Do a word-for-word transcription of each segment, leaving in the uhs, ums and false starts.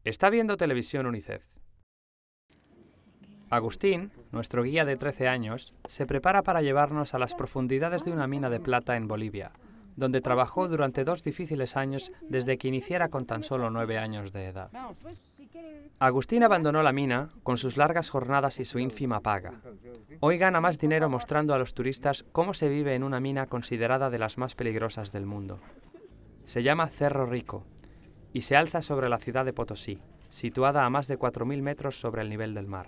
Está viendo televisión UNICEF. Agustín, nuestro guía de trece años, se prepara para llevarnos a las profundidades de una mina de plata en Bolivia, donde trabajó durante dos difíciles años desde que iniciara con tan solo nueve años de edad. Agustín abandonó la mina con sus largas jornadas y su ínfima paga. Hoy gana más dinero mostrando a los turistas cómo se vive en una mina considerada de las más peligrosas del mundo. Se llama Cerro Rico y se alza sobre la ciudad de Potosí, situada a más de cuatro mil metros sobre el nivel del mar.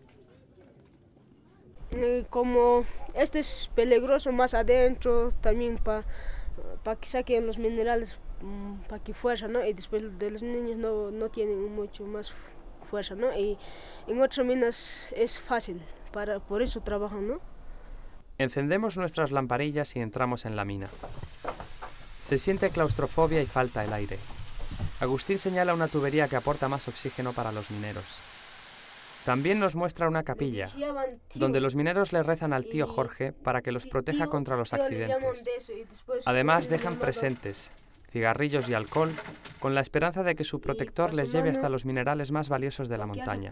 Como este es peligroso más adentro, también para pa que saquen los minerales, para que fuerza, ¿no? Y después de los niños no, no tienen mucho más fuerza, ¿no? Y en otras minas es fácil, para, por eso trabajan, ¿no? Encendemos nuestras lamparillas y entramos en la mina. Se siente claustrofobia y falta el aire. Agustín señala una tubería que aporta más oxígeno para los mineros. También nos muestra una capilla, donde los mineros le rezan al tío Jorge para que los proteja contra los accidentes. Además dejan presentes, cigarrillos y alcohol, con la esperanza de que su protector les lleve hasta los minerales más valiosos de la montaña.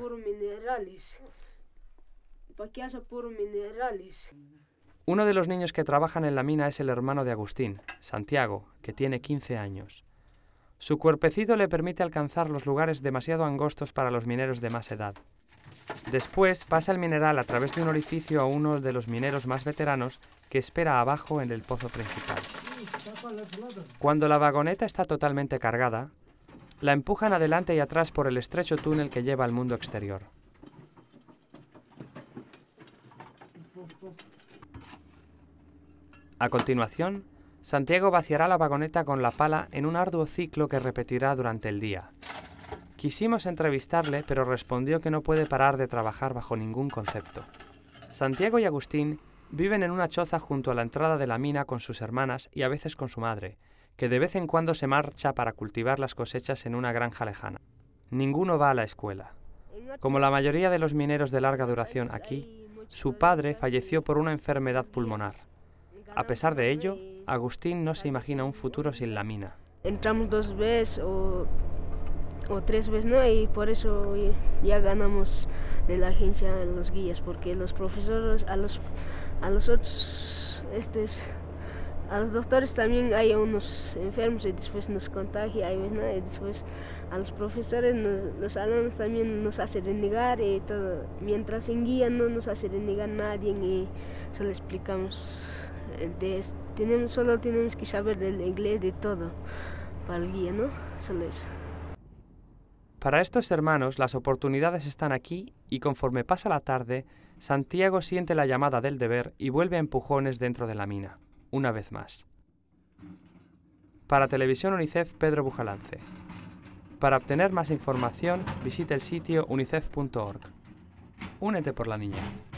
Uno de los niños que trabajan en la mina es el hermano de Agustín, Santiago, que tiene quince años. Su cuerpecito le permite alcanzar los lugares demasiado angostos para los mineros de más edad. Después pasa el mineral a través de un orificio a uno de los mineros más veteranos que espera abajo en el pozo principal. Cuando la vagoneta está totalmente cargada, la empujan adelante y atrás por el estrecho túnel que lleva al mundo exterior. A continuación, Santiago vaciará la vagoneta con la pala en un arduo ciclo que repetirá durante el día. Quisimos entrevistarle, pero respondió que no puede parar de trabajar bajo ningún concepto. Santiago y Agustín viven en una choza junto a la entrada de la mina con sus hermanas y a veces con su madre, que de vez en cuando se marcha para cultivar las cosechas en una granja lejana. Ninguno va a la escuela. Como la mayoría de los mineros de larga duración aquí, su padre falleció por una enfermedad pulmonar. A pesar de ello, Agustín no se imagina un futuro sin la mina. Entramos dos veces o, o tres veces, ¿no? Y por eso ya ganamos de la agencia los guías, porque los profesores, a los, a los otros, estes, a los doctores también hay unos enfermos y después nos contagia, ¿no? Y después a los profesores, nos, los alumnos también nos hacen renegar y todo. Mientras en guía no nos hace renegar nadie y solo explicamos. De, tenemos, solo tenemos que saber del inglés, de todo, para el guía, ¿no? Solo eso. Para estos hermanos, las oportunidades están aquí y conforme pasa la tarde, Santiago siente la llamada del deber y vuelve a empujones dentro de la mina, una vez más. Para Televisión UNICEF, Pedro Bujalance. Para obtener más información, visite el sitio unicef punto org. Únete por la niñez.